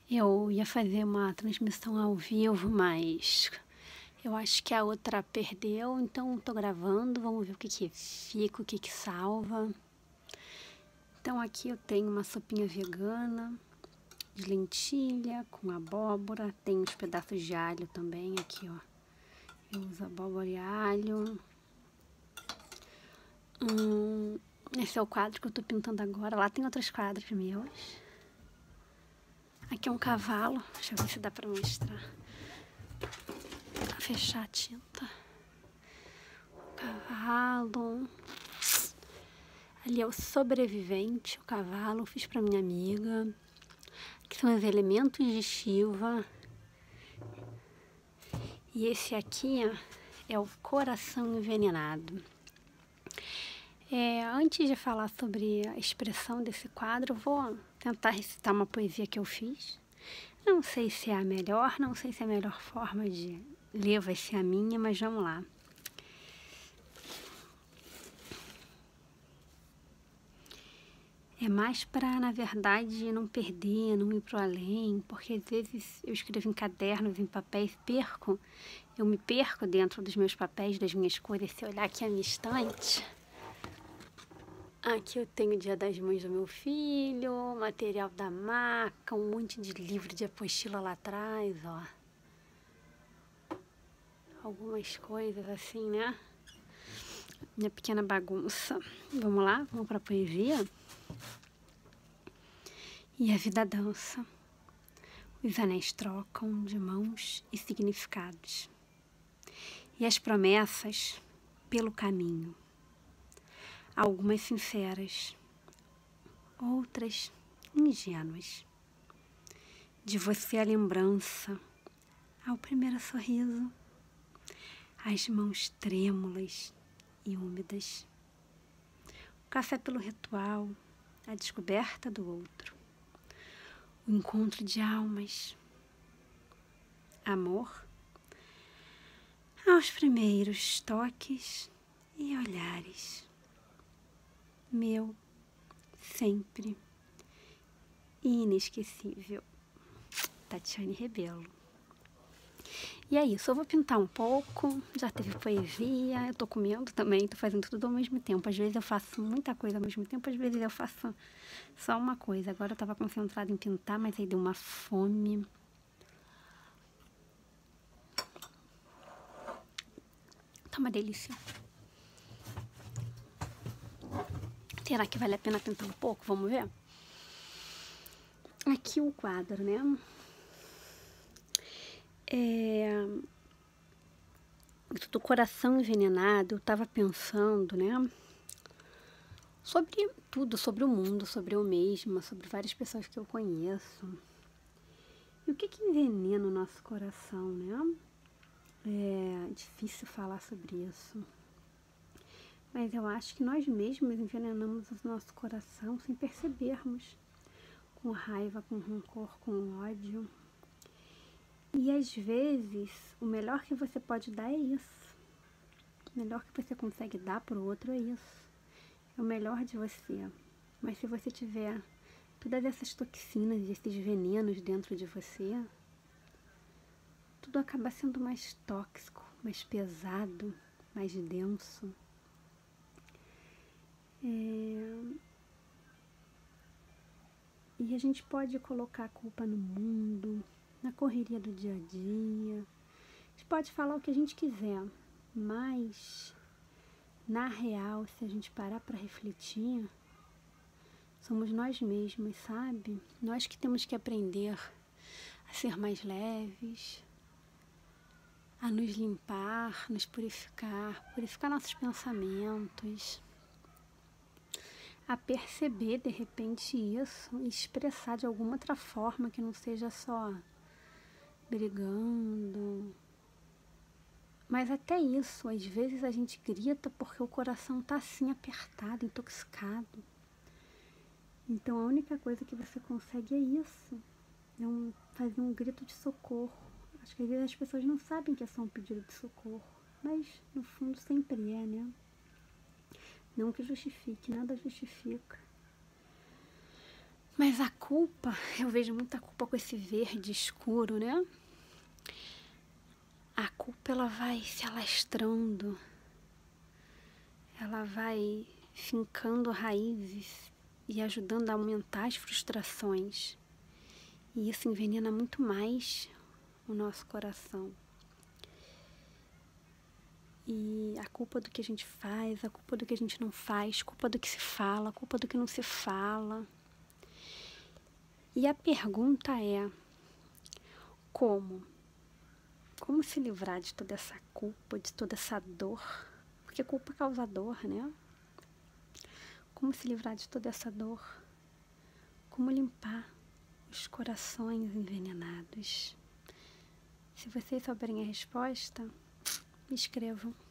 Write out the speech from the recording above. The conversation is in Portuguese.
Eu ia fazer uma transmissão ao vivo, mas eu acho que a outra perdeu, então tô gravando, vamos ver o que que fica, o que que salva. Então aqui eu tenho uma sopinha vegana de lentilha com abóbora, tem uns pedaços de alho também aqui, ó. Eu uso abóbora e alho. Esse é o quadro que eu tô pintando agora, lá tem outros quadros meus. Aqui é um cavalo, deixa eu ver se dá pra mostrar. Pra fechar a tinta. O cavalo. Ali é o sobrevivente, o cavalo, eu fiz pra minha amiga. Aqui são os elementos de Shiva. E esse aqui é o coração envenenado. Antes de falar sobre a expressão desse quadro, eu vou tentar recitar uma poesia que eu fiz. Não sei se é a melhor, não sei se é a melhor forma de ler vai ser a minha, mas vamos lá. É mais para, na verdade, não perder, não ir para o além, porque às vezes eu escrevo em cadernos, em papéis, eu me perco dentro dos meus papéis, das minhas cores. Se eu olhar aqui a minha estante, aqui eu tenho o Dia das Mães do meu filho, material da maca, um monte de livro de apostila lá atrás, ó. Algumas coisas assim, né? Minha pequena bagunça. Vamos lá? Vamos para a poesia? E a vida dança. Os anéis trocam de mãos e significados. E as promessas pelo caminho. Algumas sinceras, outras ingênuas. De você a lembrança, ao primeiro sorriso, as mãos trêmulas e úmidas. O café pelo ritual, a descoberta do outro. O encontro de almas. Amor. Aos primeiros toques e olhares. Meu, sempre inesquecível. Tatiane Rebelo. E é isso, eu vou pintar um pouco, já teve poesia, eu tô comendo também, tô fazendo tudo ao mesmo tempo. Às vezes eu faço muita coisa ao mesmo tempo, às vezes eu faço só uma coisa. Agora eu tava concentrada em pintar, mas aí deu uma fome. Tá uma delícia. Será que vale a pena pintar um pouco? Vamos ver? Aqui o quadro, né? Do coração envenenado, eu tava pensando, né? Sobre tudo, sobre o mundo, sobre eu mesma, sobre várias pessoas que eu conheço. E o que que envenena o nosso coração, né? É difícil falar sobre isso. Mas eu acho que nós mesmos envenenamos o nosso coração sem percebermos. Com raiva, com rancor, com ódio. E às vezes, o melhor que você pode dar é isso. O melhor que você consegue dar pro outro é isso. É o melhor de você. Mas se você tiver todas essas toxinas, esses venenos dentro de você, tudo acaba sendo mais tóxico, mais pesado, mais denso. E a gente pode colocar a culpa no mundo, na correria do dia a dia. A gente pode falar o que a gente quiser, mas na real, se a gente parar para refletir, somos nós mesmos, sabe? Nós que temos que aprender a ser mais leves, a nos limpar, nos purificar, purificar nossos pensamentos, a perceber de repente isso e expressar de alguma outra forma que não seja só brigando. Mas até isso, às vezes a gente grita porque o coração tá assim apertado, intoxicado. Então a única coisa que você consegue é isso, fazer um grito de socorro. Acho que às vezes as pessoas não sabem que é só um pedido de socorro, mas no fundo sempre é, né? Não que justifique, nada justifica. Mas a culpa, eu vejo muita culpa com esse verde escuro, né? A culpa, ela vai se alastrando, ela vai fincando raízes e ajudando a aumentar as frustrações. E isso envenena muito mais o nosso coração. E a culpa do que a gente faz, a culpa do que a gente não faz, a culpa do que se fala, a culpa do que não se fala. E a pergunta é, como? Como se livrar de toda essa culpa, de toda essa dor? Porque culpa causa dor, né? Como se livrar de toda essa dor? Como limpar os corações envenenados? Se vocês souberem a resposta, me escrevam.